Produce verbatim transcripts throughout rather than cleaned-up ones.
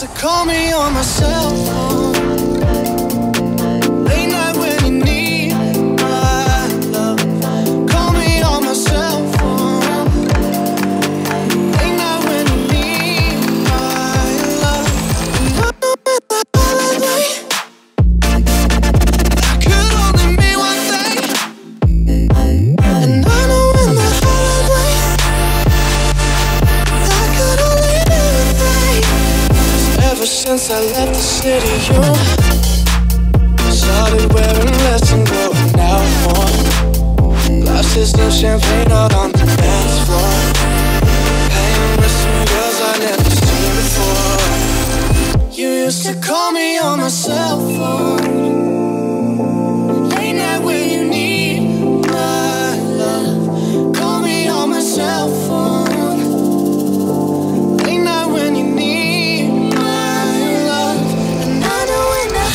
to call me on my cell phone, late night when you need my love. Call me on my cell phone, late night when you need my love. And I know that the holiday, that could only mean one thing. And I know in the holiday, that could only mean one thing. 'Cause ever since I left the city, you started wearing less and going out more. Glasses of champagne out on the dance floor, hanging with some girls I never seen before. You used to call me on my cell phone, late night when you need my love. Call me on my cell phone, late night when you need my love. And I know in the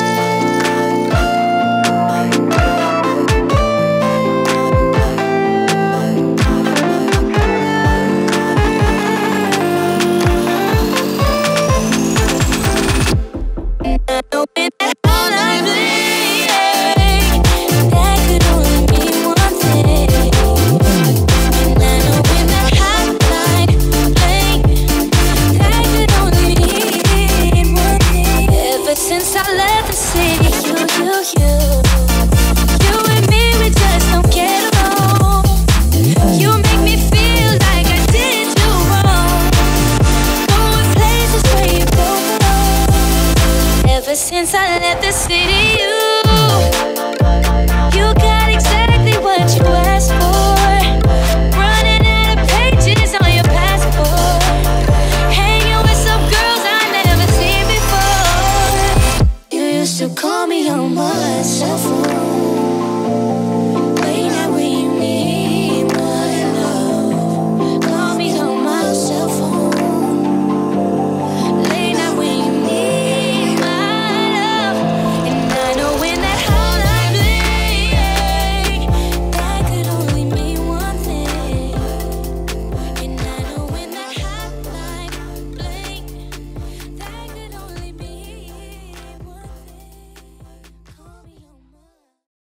since I left the city, you, you, you You and me, we just don't get along. You make me feel like I did you wrong, going places where you don't belong. Ever since I left the city, you